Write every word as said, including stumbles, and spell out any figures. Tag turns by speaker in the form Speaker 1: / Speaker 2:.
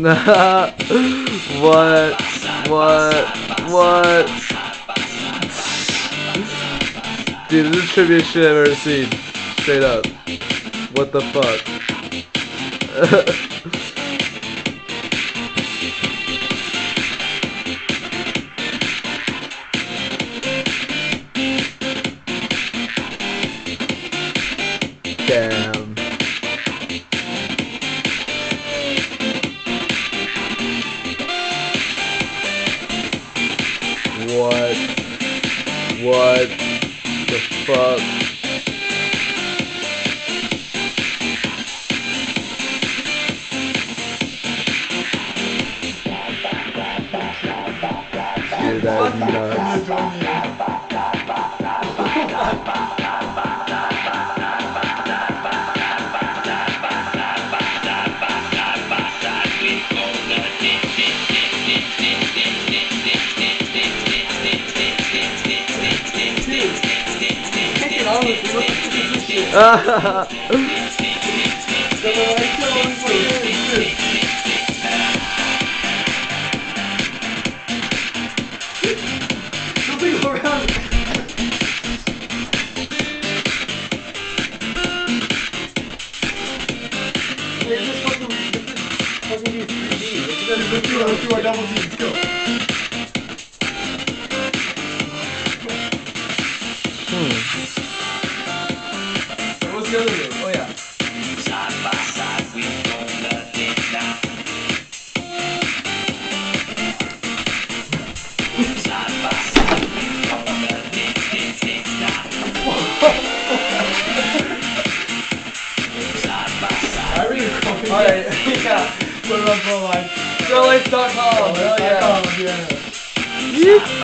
Speaker 1: What? What? What? Dude, this is the trippiest shit I've ever seen. Straight up. What the fuck? Damn. What? What the fuck? Dude, that is nuts.
Speaker 2: What's the other move? Oh yeah.
Speaker 3: Side by side, we gonna dig down. Side by side, we gonna dig, dig, dig down. Side by side.
Speaker 2: I read it. Alright, yeah. Put it on pro line. pro life dot com. Hell yeah.
Speaker 1: Yeah.